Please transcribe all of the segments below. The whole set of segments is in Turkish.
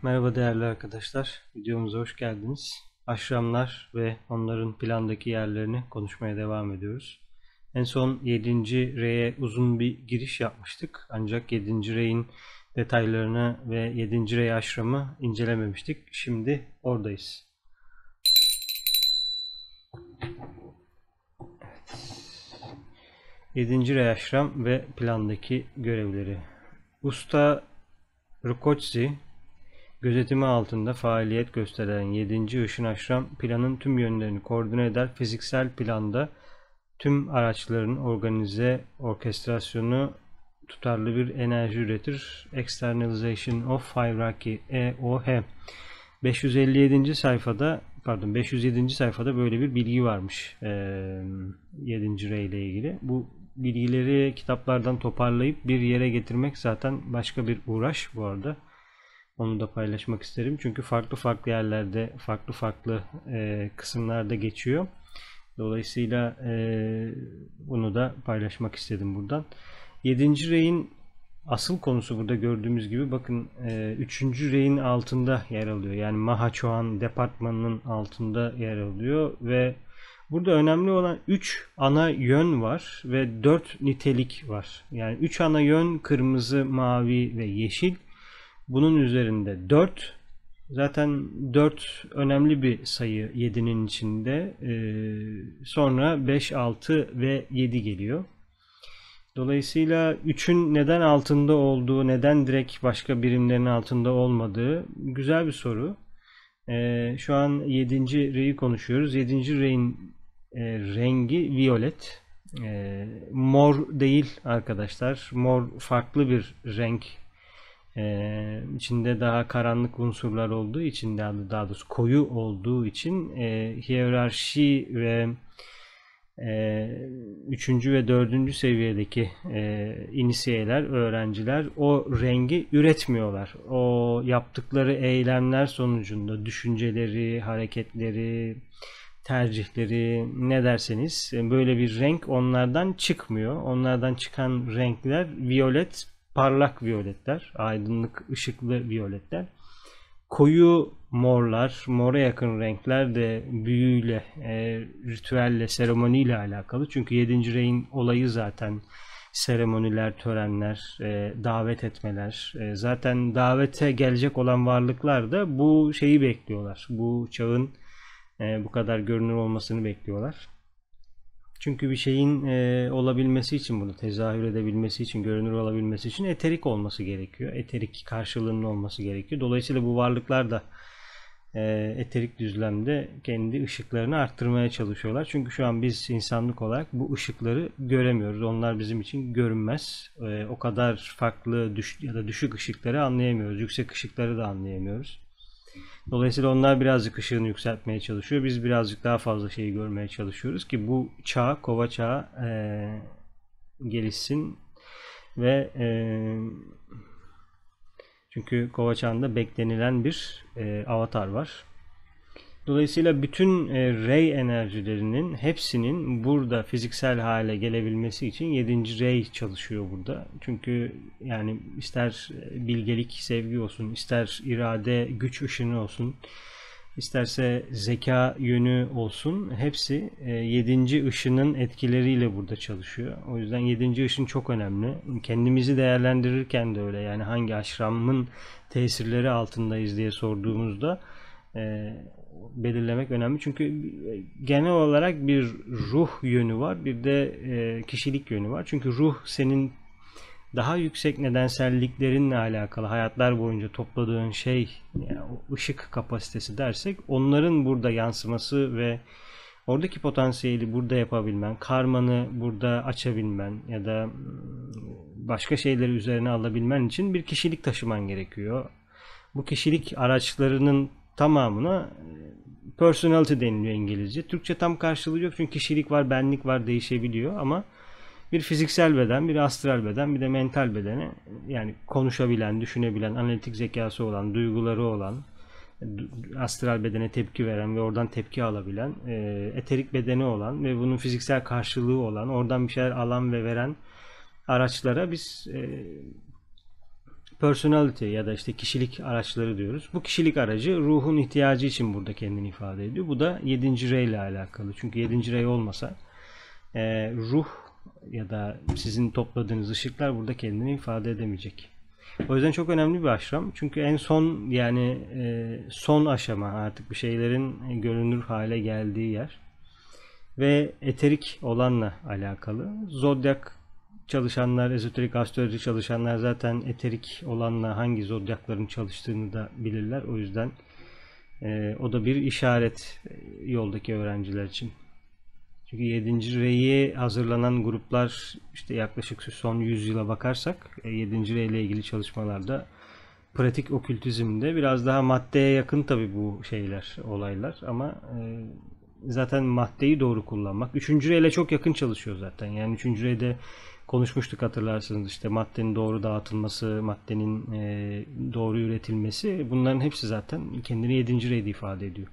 Merhaba değerli arkadaşlar, videomuza hoş geldiniz. Aşramlar ve onların plandaki yerlerini konuşmaya devam ediyoruz. En son 7. R'ye uzun bir giriş yapmıştık. Ancak 7. R'in detaylarını ve 7. R aşramı incelememiştik. Şimdi oradayız. 7. R aşram ve plandaki görevleri. Usta Rukotsi gözetimi altında faaliyet gösteren 7. Işın Aşram planın tüm yönlerini koordine eder. Fiziksel planda tüm araçların orkestrasyonu tutarlı bir enerji üretir. Externalization of Hierarchy EOH 507. sayfada böyle bir bilgi varmış 7. Rey ile ilgili. Bu bilgileri kitaplardan toparlayıp bir yere getirmek zaten başka bir uğraş bu arada. Onu da paylaşmak isterim. Çünkü farklı yerlerde, farklı kısımlarda geçiyor. Dolayısıyla bunu da paylaşmak istedim buradan. 7. Rey'in asıl konusu burada gördüğümüz gibi bakın 3. Rey'in altında yer alıyor. Yani Mahachohan departmanının altında yer alıyor ve burada önemli olan 3 ana yön var ve 4 nitelik var. Yani 3 ana yön kırmızı, mavi ve yeşil. Bunun üzerinde 4. Zaten 4 önemli bir sayı 7'nin içinde. Sonra 5, 6 ve 7 geliyor. Dolayısıyla 3'ün neden altında olduğu, neden direkt başka birimlerin altında olmadığı güzel bir soru. Şu an 7. R'yi konuşuyoruz. 7. R'in rengi violet. Mor değil arkadaşlar. Mor farklı bir renk. İçinde daha karanlık unsurlar olduğu için, daha doğrusu koyu olduğu için hiyerarşi ve 3. ve 4. seviyedeki inisiyeler, öğrenciler o rengi üretmiyorlar. O yaptıkları eylemler sonucunda düşünceleri, hareketleri, tercihleri ne derseniz böyle bir renk onlardan çıkmıyor. Onlardan çıkan renkler violet, parlak violetler, aydınlık ışıklı violetler. Koyu morlar, mora yakın renkler de büyüyle, ritüelle, seremoniyle alakalı. Çünkü 7. Rey'in olayı zaten seremoniler, törenler, davet etmeler. Zaten davete gelecek olan varlıklar da bu şeyi bekliyorlar. Bu çağın bu kadar görünür olmasını bekliyorlar. Çünkü bir şeyin olabilmesi için, bunu tezahür edebilmesi için, görünür olabilmesi için eterik olması gerekiyor. Eterik karşılığının olması gerekiyor. Dolayısıyla bu varlıklar da eterik düzlemde kendi ışıklarını arttırmaya çalışıyorlar. Çünkü şu an biz insanlık olarak bu ışıkları göremiyoruz. Onlar bizim için görünmez. O kadar farklı ya da düşük ışıkları anlayamıyoruz. Yüksek ışıkları da anlayamıyoruz. Dolayısıyla onlar birazcık ışığını yükseltmeye çalışıyor. Biz birazcık daha fazla şeyi görmeye çalışıyoruz ki bu çağ, kova çağı gelişsin ve çünkü kova çağında beklenilen bir avatar var. Dolayısıyla bütün ray enerjilerinin hepsinin burada fiziksel hale gelebilmesi için 7. ray çalışıyor burada. Çünkü yani ister bilgelik, sevgi olsun, ister irade, güç ışını olsun, isterse zeka yönü olsun, hepsi 7. ışının etkileriyle burada çalışıyor. O yüzden 7. ışın çok önemli. Kendimizi değerlendirirken de öyle. Yani hangi aşramın tesirleri altındayız diye sorduğumuzda belirlemek önemli. Çünkü genel olarak bir ruh yönü var, bir de kişilik yönü var. Çünkü ruh senin daha yüksek nedenselliklerinle alakalı hayatlar boyunca topladığın şey, yani o ışık kapasitesi dersek, onların burada yansıması ve oradaki potansiyeli burada yapabilmen, karmanı burada açabilmen ya da başka şeyleri üzerine alabilmen için bir kişilik taşıman gerekiyor. Bu kişilik araçlarının tamamına personality deniliyor İngilizce. Türkçe tam karşılığı yok çünkü kişilik var, benlik var, değişebiliyor ama bir fiziksel beden, bir astral beden, bir de mental bedeni, yani konuşabilen, düşünebilen, analitik zekası olan, duyguları olan, astral bedene tepki veren ve oradan tepki alabilen, eterik bedeni olan ve bunun fiziksel karşılığı olan, oradan bir şeyler alan ve veren araçlara biz personality ya da işte kişilik araçları diyoruz. Bu kişilik aracı ruhun ihtiyacı için burada kendini ifade ediyor. Bu da 7. rey ile alakalı. Çünkü 7. rey olmasa ruh ya da sizin topladığınız ışıklar burada kendini ifade edemeyecek. O yüzden çok önemli bir aşram. Çünkü en son yani son aşama artık bir şeylerin görünür hale geldiği yer. Ve eterik olanla alakalı. Zodyak çalışanlar, ezoterik astroloji çalışanlar zaten eterik olanla hangi zodyakların çalıştığını da bilirler. O yüzden o da bir işaret yoldaki öğrenciler için. Çünkü 7. reyi hazırlanan gruplar işte yaklaşık son 100 yıla bakarsak 7. rey ile ilgili çalışmalarda pratik okültizmde biraz daha maddeye yakın tabii bu şeyler, olaylar ama zaten maddeyi doğru kullanmak. 3. reyle çok yakın çalışıyor zaten. Yani 3. reyde konuşmuştuk hatırlarsınız işte maddenin doğru dağıtılması, maddenin doğru üretilmesi bunların hepsi zaten kendini 7. reyde ifade ediyor.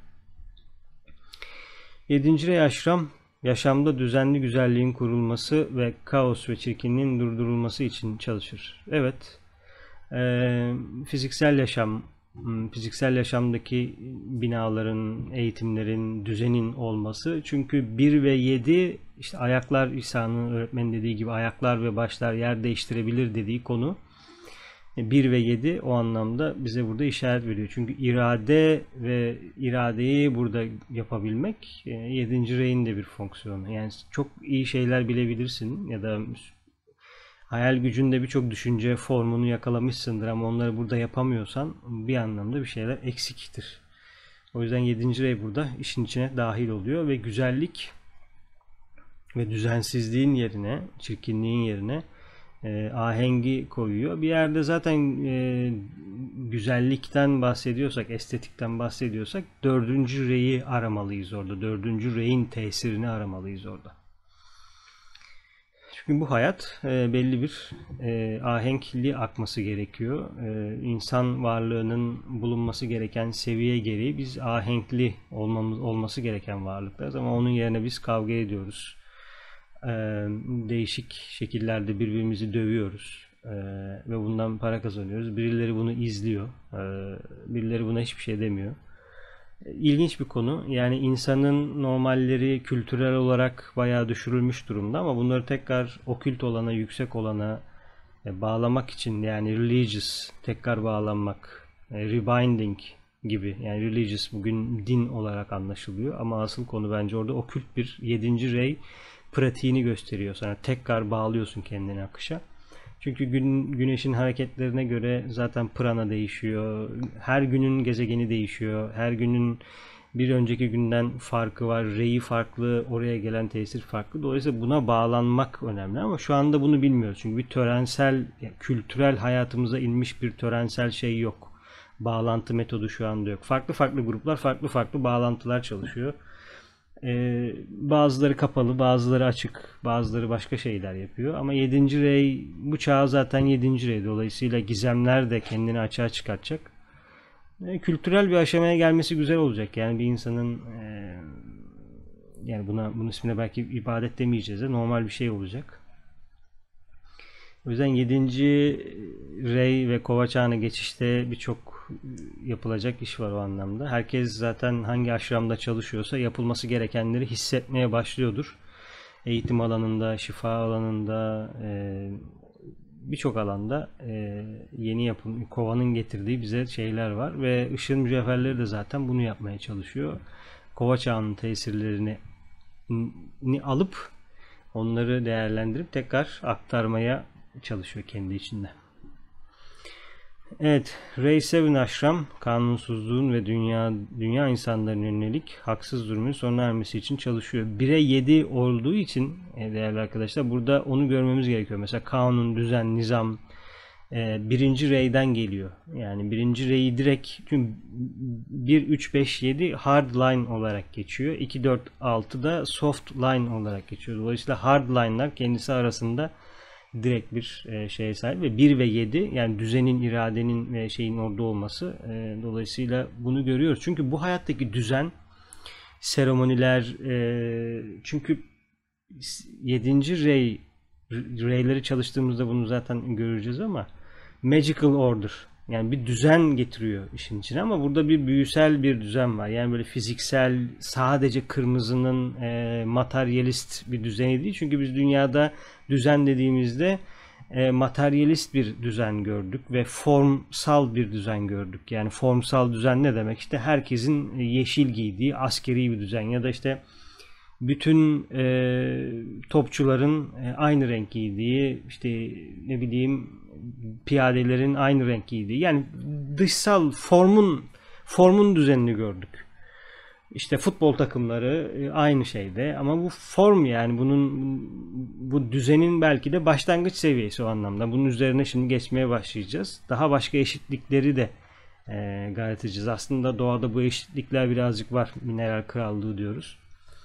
7. rey aşram yaşamda düzenli güzelliğin kurulması ve kaos ve çirkinliğin durdurulması için çalışır. Evet, fiziksel yaşamdaki binaların, eğitimlerin, düzenin olması. Çünkü 1 ve 7 işte ayaklar, İsa'nın öğretmenin dediği gibi ayaklar ve başlar yer değiştirebilir dediği konu. 1 ve 7 o anlamda bize burada işaret veriyor. Çünkü irade ve iradeyi burada yapabilmek 7. reyin de bir fonksiyonu. Yani çok iyi şeyler bilebilirsin ya da hayal gücünde birçok düşünce formunu yakalamışsındır ama onları burada yapamıyorsan bir anlamda bir şeyler eksiktir. O yüzden 7. rey burada işin içine dahil oluyor ve güzellik ve düzensizliğin yerine, çirkinliğin yerine ahengi koyuyor. Bir yerde zaten güzellikten bahsediyorsak, estetikten bahsediyorsak 4. reyi aramalıyız orada. 4. reyin tesirini aramalıyız orada. Çünkü bu hayat belli bir ahenkli akması gerekiyor. İnsan varlığının bulunması gereken seviye gereği biz ahenkli olması gereken varlıklarız ama onun yerine biz kavga ediyoruz. Değişik şekillerde birbirimizi dövüyoruz ve bundan para kazanıyoruz. Birileri bunu izliyor, birileri buna hiçbir şey demiyor. İlginç bir konu. Yani insanın normalleri kültürel olarak bayağı düşürülmüş durumda ama bunları tekrar okült olana, yüksek olana bağlamak için yani religious, tekrar bağlanmak, rebinding gibi yani religious bugün din olarak anlaşılıyor ama asıl konu bence orada okült bir 7. rey pratiğini gösteriyor sana. Tekrar bağlıyorsun kendini akışa. Çünkü güneşin hareketlerine göre zaten prana değişiyor. Her günün gezegeni değişiyor. Her günün bir önceki günden farkı var. Reyi farklı, oraya gelen tesir farklı. Dolayısıyla buna bağlanmak önemli ama şu anda bunu bilmiyoruz. Çünkü bir törensel, kültürel hayatımıza inmiş bir törensel şey yok. Bağlantı metodu şu anda yok. Farklı farklı gruplar, farklı farklı bağlantılar çalışıyor. Bazıları kapalı, bazıları açık, bazıları başka şeyler yapıyor. Ama 7. rey, bu çağ zaten 7. rey. Dolayısıyla gizemler de kendini açığa çıkartacak. Kültürel bir aşamaya gelmesi güzel olacak. Yani bir insanın yani bunun ismine belki ibadet demeyeceğiz de normal bir şey olacak. O yüzden 7. rey ve kova çağına geçişte birçok yapılacak iş var o anlamda. Herkes zaten hangi aşramda çalışıyorsa yapılması gerekenleri hissetmeye başlıyordur. Eğitim alanında, şifa alanında, birçok alanda yeni yapım, kovanın getirdiği bize şeyler var ve ışığın mücevherleri de zaten bunu yapmaya çalışıyor. Kova çağının tesirlerini alıp onları değerlendirip tekrar aktarmaya çalışıyor kendi içinde. Evet, Rey 7 Aşram kanunsuzluğun ve dünya insanlarına yönelik haksız zulmün sona ermesi için çalışıyor. 1'e 7 olduğu için değerli arkadaşlar burada onu görmemiz gerekiyor. Mesela kanun, düzen, nizam 1. Rey'den geliyor. Yani 1. Rey'i direkt çünkü 1, 3, 5, 7 hard line olarak geçiyor. 2, 4, 6 da soft line olarak geçiyor. Dolayısıyla hard line'lar kendisi arasında direkt bir şeye sahip ve 1 ve 7 yani düzenin, iradenin ve şeyin orada olması dolayısıyla bunu görüyoruz. Çünkü bu hayattaki düzen, seremoniler çünkü 7. reyleri çalıştığımızda bunu zaten göreceğiz ama magical order. Yani bir düzen getiriyor işin içine ama burada bir büyüsel bir düzen var. Yani böyle fiziksel sadece kırmızının materyalist bir düzeni değil. Çünkü biz dünyada düzen dediğimizde materyalist bir düzen gördük ve formsal bir düzen gördük. Yani formsal düzen ne demek? İşte herkesin yeşil giydiği askeri bir düzen ya da işte bütün topçuların aynı renk giydiği, işte ne bileyim piyadelerin aynı renk giydiği, yani dışsal formun düzenini gördük. İşte futbol takımları aynı şeyde ama bu form, yani bu düzenin belki de başlangıç seviyesi o anlamda. Bunun üzerine şimdi geçmeye başlayacağız. Daha başka eşitlikleri de gayret edeceğiz. Aslında doğada bu eşitlikler birazcık var. Mineral krallığı diyoruz.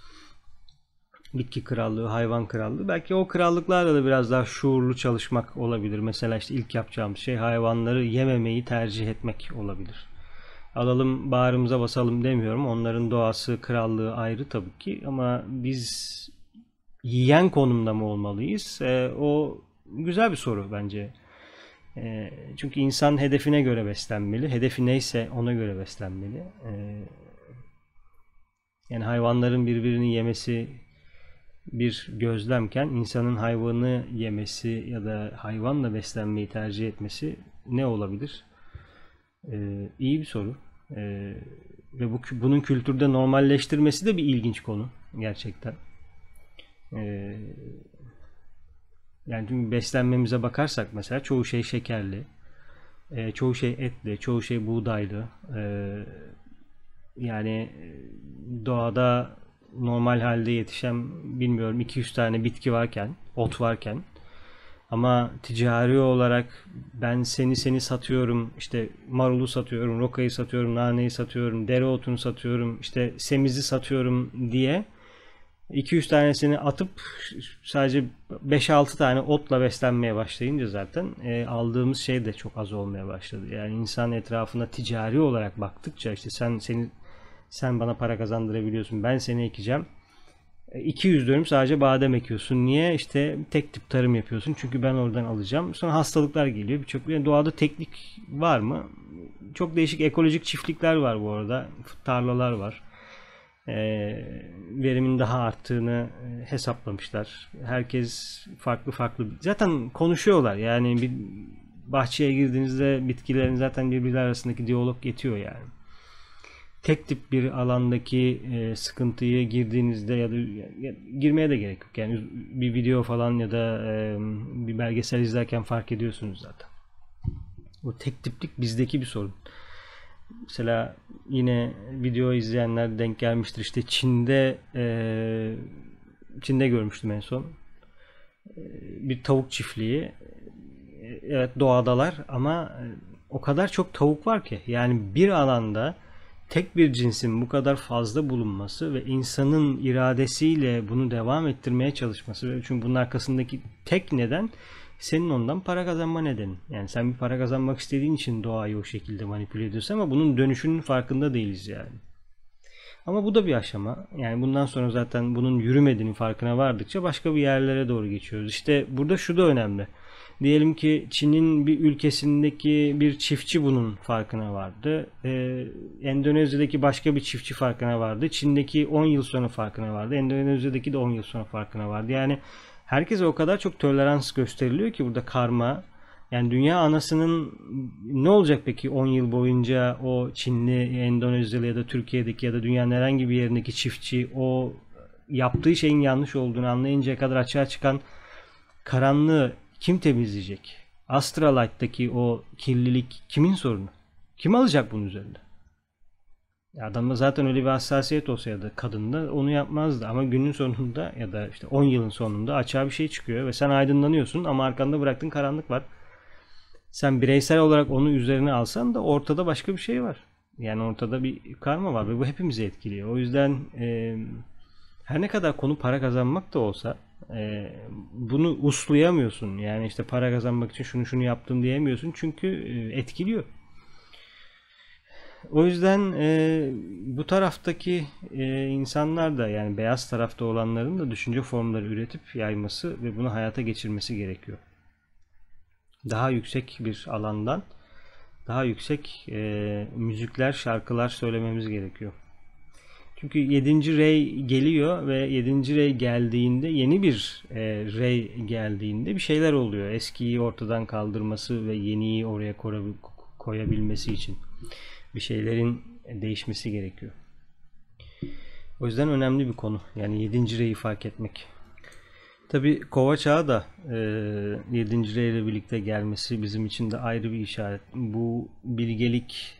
Bitki krallığı, hayvan krallığı. Belki o krallıklarla da biraz daha şuurlu çalışmak olabilir. Mesela işte ilk yapacağımız şey hayvanları yememeyi tercih etmek olabilir. Alalım bağrımıza basalım demiyorum. Onların doğası, krallığı ayrı tabii ki. Ama biz yiyen konumda mı olmalıyız? O güzel bir soru bence. Çünkü insan hedefine göre beslenmeli. Hedefi neyse ona göre beslenmeli. Yani hayvanların birbirini yemesi bir gözlemken insanın hayvanı yemesi ya da hayvanla beslenmeyi tercih etmesi ne olabilir? İyi bir soru. Ve bunun kültürde normalleştirmesi de bir ilginç konu gerçekten. Ee, Yani çünkü beslenmemize bakarsak mesela çoğu şey şekerli, çoğu şey etli, çoğu şey buğdaylı. Yani doğada normal halde yetişen bilmiyorum 200 tane bitki varken, ot varken ama ticari olarak ben seni satıyorum, işte marulu satıyorum, rokayı satıyorum, naneyi satıyorum, dereotunu satıyorum, işte semizi satıyorum diye 200 tanesini atıp sadece 5-6 tane otla beslenmeye başlayınca zaten aldığımız şey de çok az olmaya başladı. Yani insan etrafına ticari olarak baktıkça işte sen bana para kazandırabiliyorsun, ben seni ekeceğim. 200 dönüm sadece badem ekiyorsun. Niye? İşte tek tip tarım yapıyorsun. Çünkü ben oradan alacağım. Sonra hastalıklar geliyor. Birçok yani doğada teknik var mı? Çok değişik ekolojik çiftlikler var bu arada. Tarlalar var. Verimin daha arttığını hesaplamışlar. Herkes farklı farklı. Zaten konuşuyorlar. Yani bir bahçeye girdiğinizde bitkilerin zaten birbirleri arasındaki diyalog yetiyor yani. Tek tip bir alandaki sıkıntıyı girdiğinizde ya da girmeye de gerek yok. Yani bir video falan ya da bir belgesel izlerken fark ediyorsunuz zaten. O tek tiplik bizdeki bir sorun. Mesela yine video izleyenler denk gelmiştir. İşte Çin'de görmüştüm en son. Bir tavuk çiftliği. Evet, doğadalar ama o kadar çok tavuk var ki. Yani bir alanda tek bir cinsin bu kadar fazla bulunması ve insanın iradesiyle bunu devam ettirmeye çalışması. Çünkü bunun arkasındaki tek neden senin ondan para kazanma nedeni. Yani sen bir para kazanmak istediğin için doğayı o şekilde manipüle ediyorsun ama bunun dönüşünün farkında değiliz yani. Ama bu da bir aşama. Yani bundan sonra zaten bunun yürümediğinin farkına vardıkça başka bir yerlere doğru geçiyoruz. İşte burada şu da önemli. Diyelim ki Çin'in bir ülkesindeki bir çiftçi bunun farkına vardı. Endonezya'daki başka bir çiftçi farkına vardı. Çin'deki 10 yıl sonra farkına vardı. Endonezya'daki de 10 yıl sonra farkına vardı. Yani herkese o kadar çok tolerans gösteriliyor ki burada karma. Yani dünya anasının ne olacak peki 10 yıl boyunca o Çinli, Endonezyalı ya da Türkiye'deki ya da dünyanın herhangi bir yerindeki çiftçi o yaptığı şeyin yanlış olduğunu anlayıncaya kadar açığa çıkan karanlığı kim temizleyecek? Astralite'daki o kirlilik kimin sorunu? Kim alacak bunun üzerinde? Adamda zaten öyle bir hassasiyet olsa ya da kadında onu yapmazdı ama günün sonunda ya da işte 10 yılın sonunda açığa bir şey çıkıyor ve sen aydınlanıyorsun ama arkanda bıraktığın karanlık var. Sen bireysel olarak onu üzerine alsan da ortada başka bir şey var. Yani ortada bir karma var ve bu hepimizi etkiliyor. O yüzden her ne kadar konu para kazanmak da olsa bunu uslayamıyorsun. Yani işte para kazanmak için şunu yaptım diyemiyorsun çünkü etkiliyor. O yüzden bu taraftaki insanlar da yani beyaz tarafta olanların da düşünce formları üretip yayması ve bunu hayata geçirmesi gerekiyor. daha yüksek bir alandan daha yüksek müzikler, şarkılar söylememiz gerekiyor. Çünkü 7. rey geliyor ve 7. rey geldiğinde, yeni bir rey geldiğinde bir şeyler oluyor. Eskiyi ortadan kaldırması ve yeniyi oraya koyabilmesi için bir şeylerin değişmesi gerekiyor. O yüzden önemli bir konu. Yani 7. reyi fark etmek. Tabii Kova çağı da 7. rey ile birlikte gelmesi bizim için de ayrı bir işaret. Bu bilgelik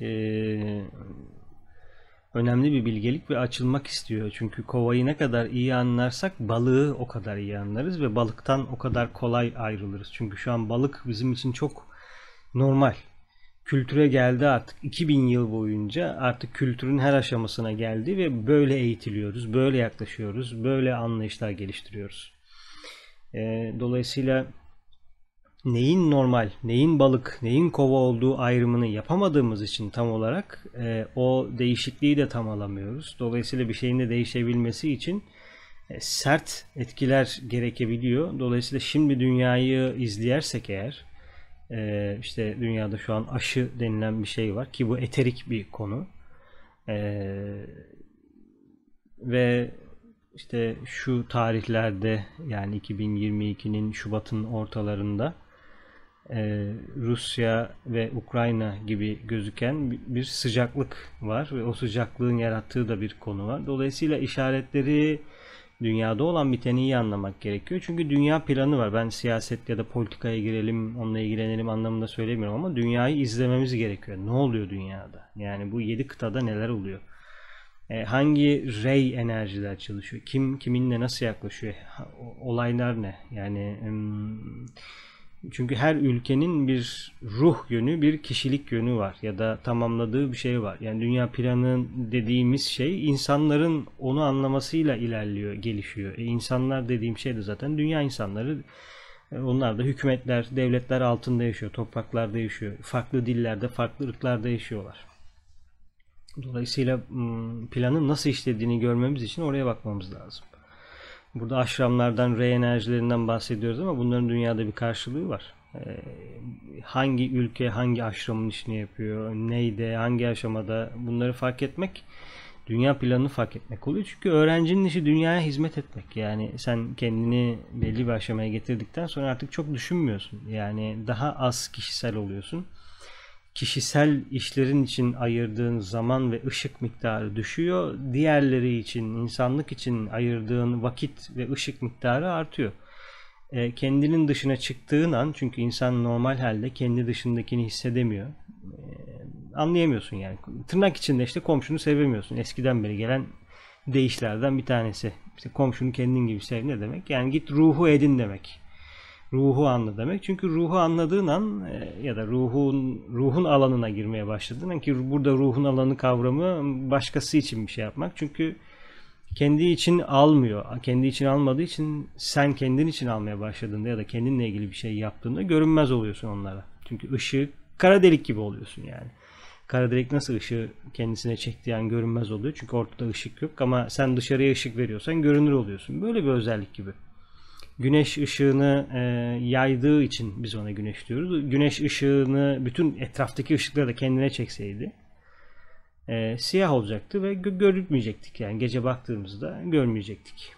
önemli bir bilgelik ve açılmak istiyor. Çünkü kovayı ne kadar iyi anlarsak balığı o kadar iyi anlarız ve balıktan o kadar kolay ayrılırız. Çünkü şu an balık bizim için çok normal. Kültüre geldi artık. 2000 yıl boyunca artık kültürün her aşamasına geldi ve böyle eğitiliyoruz, böyle yaklaşıyoruz, böyle anlayışlar geliştiriyoruz. Dolayısıyla neyin normal, neyin balık, neyin kova olduğu ayrımını yapamadığımız için tam olarak o değişikliği de tam alamıyoruz. Dolayısıyla bir şeyin de değişebilmesi için sert etkiler gerekebiliyor. Dolayısıyla şimdi dünyayı izleyersek eğer, işte dünyada şu an aşı denilen bir şey var ki bu eterik bir konu. Ve işte şu tarihlerde, yani 2022'nin Şubat'ın ortalarında Rusya ve Ukrayna gibi gözüken bir sıcaklık var ve o sıcaklığın yarattığı da bir konu var. Dolayısıyla işaretleri, dünyada olan biteni iyi anlamak gerekiyor. Çünkü dünya planı var. Ben siyaset ya da politikaya girelim, onunla ilgilenelim anlamında söylemiyorum ama dünyayı izlememiz gerekiyor. Ne oluyor dünyada? Yani bu 7 kıtada neler oluyor? Hangi rey enerjiler çalışıyor? Kim kiminle nasıl yaklaşıyor? Olaylar ne? Yani çünkü her ülkenin bir ruh yönü, bir kişilik yönü var ya da tamamladığı bir şey var. Yani dünya planı dediğimiz şey insanların onu anlamasıyla ilerliyor, gelişiyor. İnsanlar dediğim şey de zaten dünya insanları. Onlar da hükümetler, devletler altında yaşıyor, topraklarda yaşıyor. Farklı dillerde, farklı ırklarda yaşıyorlar. Dolayısıyla planın nasıl işlediğini görmemiz için oraya bakmamız lazım. Burada aşramlardan, rey enerjilerinden bahsediyoruz ama bunların dünyada bir karşılığı var. Hangi ülke hangi aşramın işini yapıyor, neyde, hangi aşamada, bunları fark etmek, dünya planını fark etmek oluyor. Çünkü öğrencinin işi dünyaya hizmet etmek. Yani sen kendini belli bir aşamaya getirdikten sonra artık çok düşünmüyorsun. Yani daha az kişisel oluyorsun. Kişisel işlerin için ayırdığın zaman ve ışık miktarı düşüyor. Diğerleri için, insanlık için ayırdığın vakit ve ışık miktarı artıyor. Kendinin dışına çıktığın an, çünkü insan normal halde kendi dışındakini hissedemiyor. Anlayamıyorsun yani. Tırnak içinde işte komşunu sevemiyorsun. Eskiden beri gelen deyişlerden bir tanesi. İşte komşunu kendin gibi sev ne demek? Yani git ruhu edin demek. Ruhu anla demek. Çünkü ruhu anladığın an ya da ruhun alanına girmeye başladığın an, ki burada ruhun alanı kavramı başkası için bir şey yapmak. Çünkü kendi için almıyor. Kendi için almadığı için sen kendin için almaya başladığında ya da kendinle ilgili bir şey yaptığında görünmez oluyorsun onlara. Çünkü ışığı kara delik gibi oluyorsun yani. Kara delik nasıl ışığı kendisine çektiği an görünmez oluyor. Çünkü ortada ışık yok ama sen dışarıya ışık veriyorsan görünür oluyorsun. Böyle bir özellik gibi. Güneş ışığını yaydığı için biz ona güneş diyoruz. Güneş ışığını, bütün etraftaki ışıkları da kendine çekseydi siyah olacaktı ve görülmeyecektik. Yani gece baktığımızda görmeyecektik.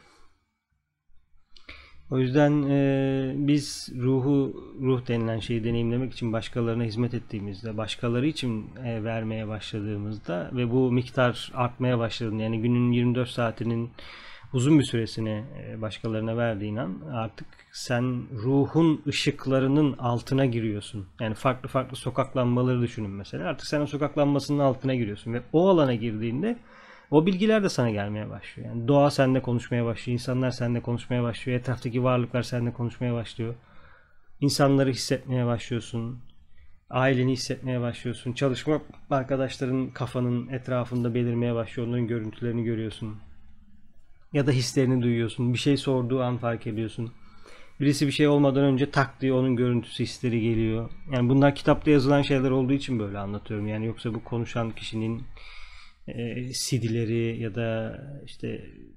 O yüzden biz ruh denilen şeyi deneyimlemek için başkalarına hizmet ettiğimizde, başkaları için vermeye başladığımızda ve bu miktar artmaya başladığında, yani günün 24 saatinin uzun bir süresini başkalarına verdiğin an artık sen ruhun ışıklarının altına giriyorsun. Yani farklı farklı sokaklanmaları düşünün mesela. Artık sen o sokaklanmasının altına giriyorsun ve o alana girdiğinde o bilgiler de sana gelmeye başlıyor. Yani doğa seninle konuşmaya başlıyor, insanlar seninle konuşmaya başlıyor, etraftaki varlıklar seninle konuşmaya başlıyor. İnsanları hissetmeye başlıyorsun, aileni hissetmeye başlıyorsun, çalışma arkadaşların kafanın etrafında belirmeye başlıyor, onların görüntülerini görüyorsun. Ya da hislerini duyuyorsun. Bir şey sorduğu an fark ediyorsun. Birisi bir şey olmadan önce tak diye onun görüntüsü, hisleri geliyor. Yani bunlar kitapta yazılan şeyler olduğu için böyle anlatıyorum. Yani yoksa bu konuşan kişinin CD'leri ya da işte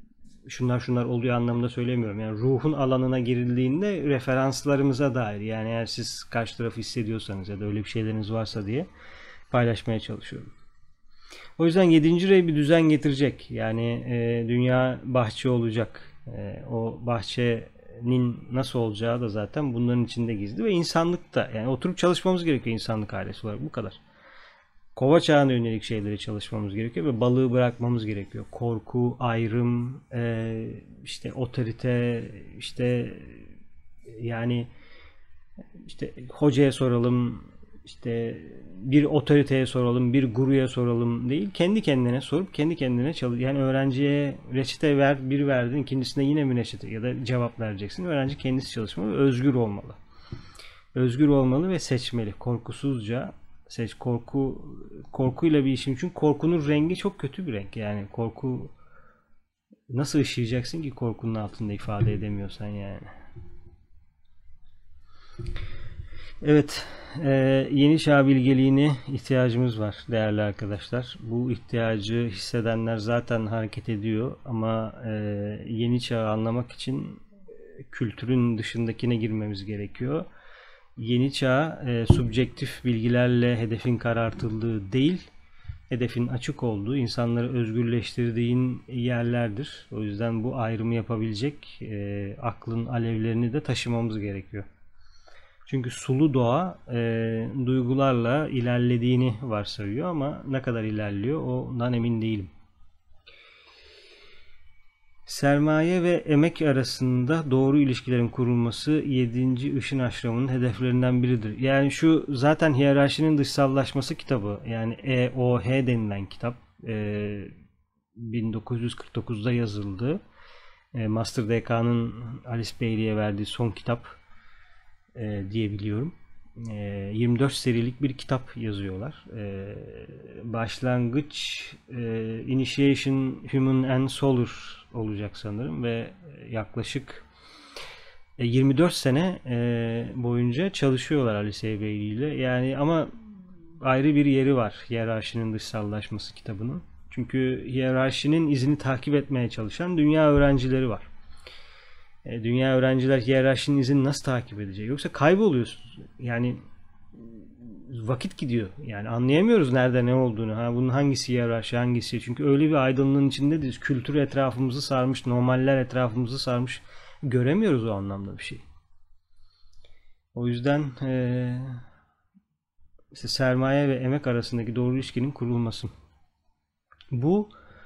şunlar şunlar oluyor anlamında söylemiyorum. Yani ruhun alanına girildiğinde referanslarımıza dair, yani eğer siz karşı tarafı hissediyorsanız ya da öyle bir şeyleriniz varsa diye paylaşmaya çalışıyorum. O yüzden 7. rey bir düzen getirecek. Yani dünya bahçe olacak. O bahçenin nasıl olacağı da zaten bunların içinde gizli ve insanlık da. Yani oturup çalışmamız gerekiyor insanlık ailesi olarak, bu kadar. Kova çağına yönelik şeyleri çalışmamız gerekiyor ve balığı bırakmamız gerekiyor. Korku, ayrım, işte otorite, işte yani işte hocaya soralım, işte bir otoriteye soralım, bir guruya soralım değil. Kendi kendine sorup kendi kendine çalış. Yani öğrenciye reçete ver, bir verdin, ikincisinde yine mi reçete ya da cevap vereceksin. Öğrenci kendisi çalışmalı ve özgür olmalı. Özgür olmalı ve seçmeli. Korkusuzca seç. Korkuyla bir işim, çünkü korkunun rengi çok kötü bir renk. Yani korku nasıl ışıyacaksın ki korkunun altında ifade edemiyorsan yani. Evet, yeni çağ bilgeliğine ihtiyacımız var değerli arkadaşlar. Bu ihtiyacı hissedenler zaten hareket ediyor ama yeni çağı anlamak için kültürün dışındakine girmemiz gerekiyor. Yeni çağ subjektif bilgilerle hedefin karartıldığı değil, hedefin açık olduğu, insanları özgürleştirdiğin yerlerdir. O yüzden bu ayrımı yapabilecek aklın alevlerini de taşımamız gerekiyor. Çünkü sulu doğa duygularla ilerlediğini varsayıyor ama ne kadar ilerliyor ondan emin değilim. Sermaye ve emek arasında doğru ilişkilerin kurulması 7. Işın Aşramı'nın hedeflerinden biridir. Yani şu zaten Hiyerarşinin Dışsallaşması kitabı, yani EOH denilen kitap 1949'da yazıldı. Master DK'nın Alice Bailey'e verdiği son kitap diyebiliyorum. 24 serilik bir kitap yazıyorlar. Başlangıç Initiation Human and Solar olacak sanırım ve yaklaşık 24 sene boyunca çalışıyorlar Alice Bailey ile. Yani ama ayrı bir yeri var Hiyerarşinin Dışsallaşması kitabının. Çünkü hiyerarşinin izini takip etmeye çalışan dünya öğrencileri var. Dünya öğrenciler hiyerarşinin izini nasıl takip edecek? Yoksa kayboluyorsunuz. Yani vakit gidiyor. Yani anlayamıyoruz nerede ne olduğunu. Bunun hangisi hiyerarşi, hangisi? Çünkü öyle bir aydınlığın içindeyiz. Kültür etrafımızı sarmış, normaller etrafımızı sarmış. Göremiyoruz o anlamda bir şey. O yüzden işte sermaye ve emek arasındaki doğru ilişkinin kurulması. Bu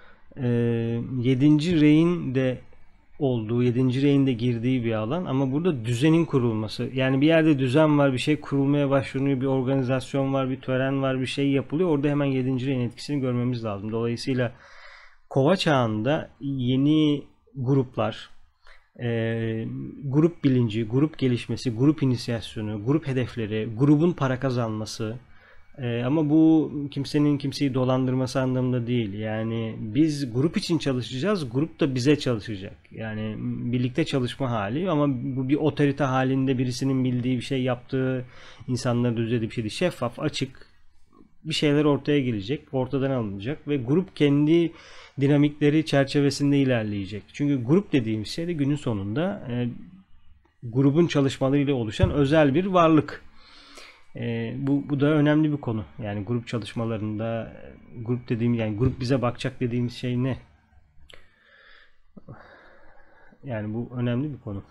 7. reyin de olduğu, 7. reyin de girdiği bir alan ama burada düzenin kurulması. Yani bir yerde düzen var, bir şey kurulmaya başlanıyor, bir organizasyon var, bir tören var, bir şey yapılıyor. Orada hemen 7. reyin etkisini görmemiz lazım. Dolayısıyla Kova çağında yeni gruplar, grup bilinci, grup gelişmesi, grup inisiyasyonu, grup hedefleri, grubun para kazanması, ama bu kimsenin kimseyi dolandırması anlamında değil. Yani biz grup için çalışacağız, grup da bize çalışacak. Yani birlikte çalışma hali ama bu bir otorite halinde birisinin bildiği bir şey yaptığı, insanların düzeyde bir şey değil. Şeffaf, açık bir şeyler ortaya gelecek, ortadan alınacak ve grup kendi dinamikleri çerçevesinde ilerleyecek. Çünkü grup dediğimiz şey de günün sonunda grubun çalışmalarıyla oluşan özel bir varlık. Bu da önemli bir konu. Yani grup çalışmalarında grup dediğim, yani grup bize bakacak dediğimiz şey ne? Yani bu önemli bir konu.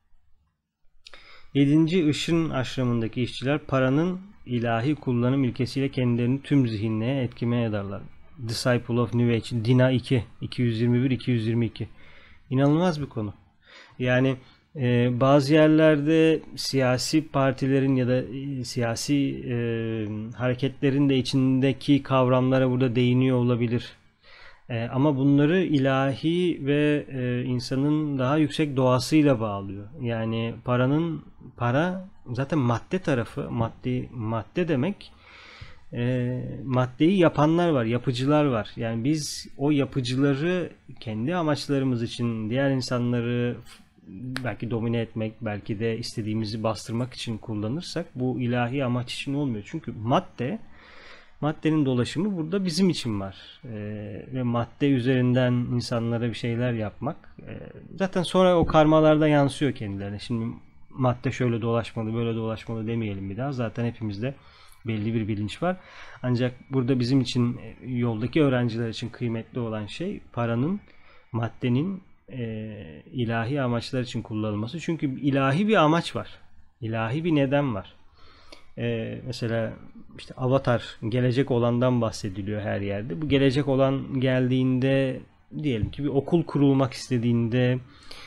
7. Işın Aşramı'ndaki işçiler paranın ilahi kullanım ilkesiyle kendilerini tüm zihinliğe etkimeye ederler. Disciple of New Age, Dina 2, 221-222. İnanılmaz bir konu. Yani bazı yerlerde siyasi partilerin ya da siyasi hareketlerin de içindeki kavramlara burada değiniyor olabilir. Ama bunları ilahi ve insanın daha yüksek doğasıyla bağlıyor. Yani para zaten madde tarafı, madde demek maddeyi yapanlar var, yapıcılar var. Yani biz o yapıcıları kendi amaçlarımız için diğer insanları belki domine etmek, belki de istediğimizi bastırmak için kullanırsak bu ilahi amaç için olmuyor. Çünkü madde Maddenin dolaşımı burada bizim için var. Ve madde üzerinden insanlara bir şeyler yapmak. Zaten sonra o karmalarda yansıyor kendilerine. Şimdi madde şöyle dolaşmalı, böyle dolaşmalı demeyelim bir daha. Zaten hepimizde belli bir bilinç var. Ancak burada bizim için, yoldaki öğrenciler için kıymetli olan şey paranın, maddenin ilahi amaçlar için kullanılması. Çünkü ilahi bir amaç var. İlahi bir neden var. Mesela işte Avatar, gelecek olandan bahsediliyor her yerde. Bu gelecek olan geldiğinde, diyelim ki bir okul kurulmak istediğinde,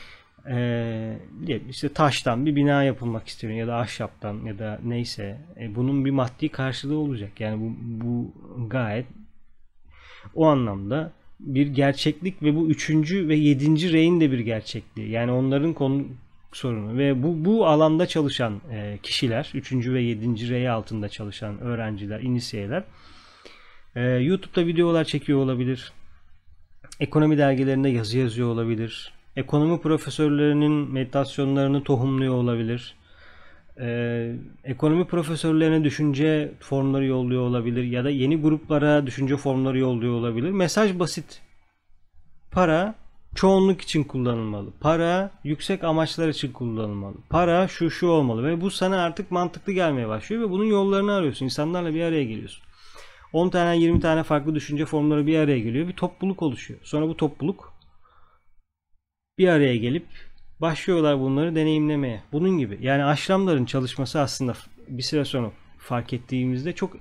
işte taştan bir bina yapılmak istiyor ya da ahşaptan ya da neyse, bunun bir maddi karşılığı olacak. Yani bu gayet o anlamda bir gerçeklik ve bu üçüncü ve yedinci reyin de bir gerçekliği. Yani onların sorunu ve bu alanda çalışan kişiler, üçüncü ve yedinci rey altında çalışan öğrenciler, inisiyeler YouTube'da videolar çekiyor olabilir. Ekonomi dergilerinde yazı yazıyor olabilir. Ekonomi profesörlerinin meditasyonlarını tohumluyor olabilir. Ekonomi profesörlerine düşünce formları yolluyor olabilir ya da yeni gruplara düşünce formları yolluyor olabilir. Mesaj basit. Para çoğunluk için kullanılmalı. Para yüksek amaçlar için kullanılmalı. Para şu olmalı ve bu sana artık mantıklı gelmeye başlıyor ve bunun yollarını arıyorsun. İnsanlarla bir araya geliyorsun. 10 tane 20 tane farklı düşünce formları bir araya geliyor. Bir topluluk oluşuyor. Sonra bu topluluk bir araya gelip başlıyorlar bunları deneyimlemeye. Bunun gibi. Yani aşramların çalışması aslında bir süre sonra fark ettiğimizde çok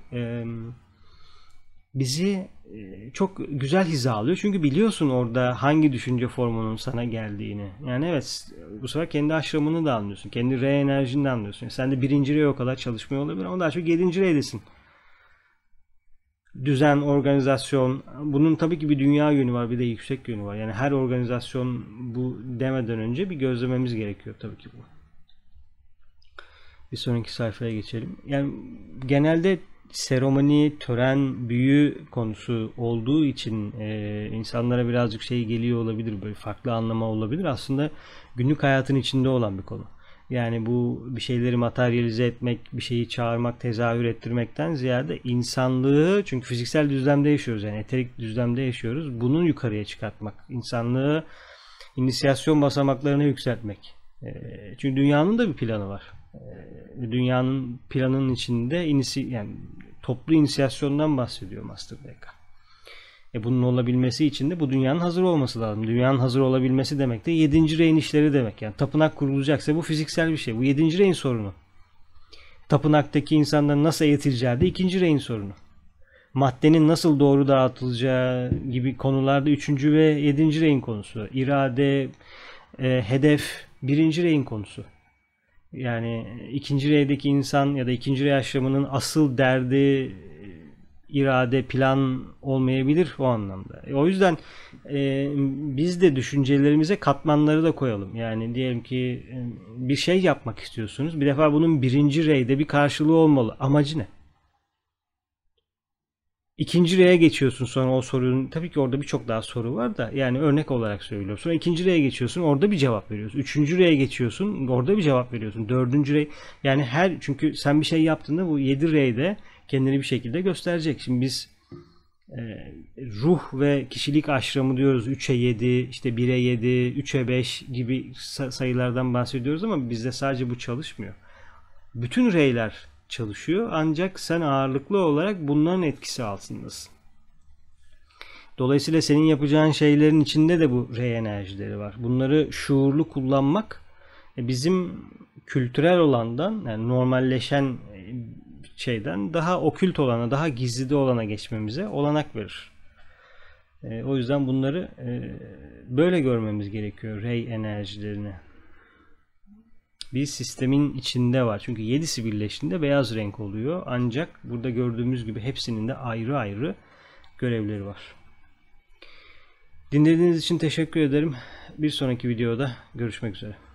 bizi çok güzel hizalıyor. Çünkü biliyorsun orada hangi düşünce formunun sana geldiğini. Yani evet, bu sefer kendi aşramını da anlıyorsun. Kendi re enerjini de anlıyorsun. Yani sen de birinci rey o kadar çalışmıyor olabilir ama daha çok yedinci reydesin. Düzen, organizasyon, bunun tabii ki bir dünya yönü var, bir de yüksek yönü var. Yani her organizasyon bu demeden önce bir gözlememiz gerekiyor tabii ki bu. Bir sonraki sayfaya geçelim. Yani genelde seremoni, tören, büyü konusu olduğu için insanlara birazcık şey geliyor olabilir, böyle farklı anlama olabilir. Aslında günlük hayatın içinde olan bir konu. Yani bu bir şeyleri materyalize etmek, bir şeyi çağırmak, tezahür ettirmekten ziyade insanlığı, çünkü fiziksel düzlemde yaşıyoruz, yani eterik düzlemde yaşıyoruz. Bunun yukarıya çıkartmak, insanlığı inisiyasyon basamaklarına yükseltmek. Çünkü dünyanın da bir planı var. Dünyanın planının içinde yani toplu inisiyasyondan bahsediyor Master Deka. Bunun olabilmesi için de bu dünyanın hazır olması lazım. Dünyanın hazır olabilmesi demek de 7. reyin işleri demek. Yani tapınak kurulacaksa bu fiziksel bir şey. Bu 7. reyin sorunu. Tapınaktaki insanların nasıl eğitileceği de 2. reyin sorunu. Maddenin nasıl doğru dağıtılacağı gibi konularda 3. ve 7. reyin konusu. İrade, hedef 1. reyin konusu. Yani 2. reydeki insan ya da 2. rey aşramının asıl derdi irade, plan olmayabilir o anlamda. O yüzden biz de düşüncelerimize katmanları da koyalım. Yani diyelim ki bir şey yapmak istiyorsunuz. Bir defa bunun 1. reyde bir karşılığı olmalı. Amacı ne? 2. reye geçiyorsun, sonra o sorunun, tabii ki orada birçok daha soru var da yani örnek olarak söylüyorum. Sonra 2. reye geçiyorsun, orada bir cevap veriyorsun. 3. reye geçiyorsun, orada bir cevap veriyorsun. 4. rey, yani çünkü sen bir şey yaptığında bu 7 reyde kendini bir şekilde gösterecek. Şimdi biz ruh ve kişilik aşramı diyoruz. 3'e 7, işte 1'e 7, 3'e 5 gibi sayılardan bahsediyoruz ama bizde sadece bu çalışmıyor. Bütün reyler çalışıyor ancak sen ağırlıklı olarak bunların etkisi altındasın. Dolayısıyla senin yapacağın şeylerin içinde de bu rey enerjileri var. Bunları şuurlu kullanmak bizim kültürel olandan, yani normalleşen şeyden daha okült olana, daha gizlide olana geçmemize olanak verir. O yüzden bunları böyle görmemiz gerekiyor, rey enerjilerini. Bir sistemin içinde var. Çünkü 7'si birleştiğinde beyaz renk oluyor. Ancak burada gördüğümüz gibi hepsinin de ayrı ayrı görevleri var. Dinlediğiniz için teşekkür ederim. Bir sonraki videoda görüşmek üzere.